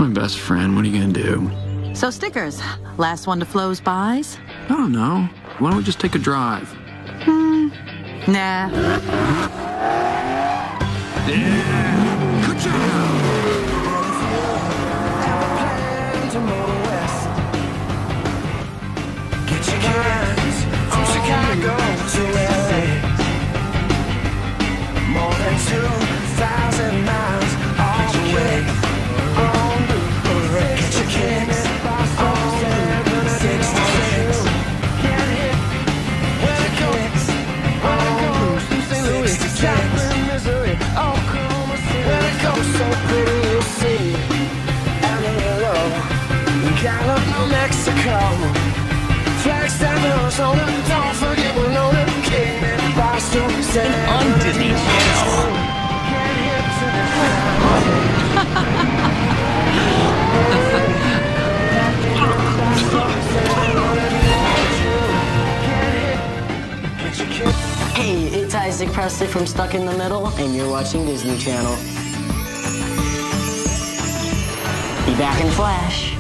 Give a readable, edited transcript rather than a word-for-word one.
my best friend. What are you gonna do? So stickers. Last one to Flo's buys? I don't know. Why don't we just take a drive? Nah. Yeah! Good job! Get your kids from Chicago to LA. More than 2,000 miles all the way. Get your kids on 766. When it goes to St. Louis, Joplin, Missouri, Oklahoma City. When it goes so pretty, you'll see Amarillo, Gallup, New Mexico. Flagstaff, Arizona, don't forget Winona, Cayman, Boston, San Antonio. Hey, it's Isaac Presley from Stuck in the Middle, and you're watching Disney Channel. Be back in a flash.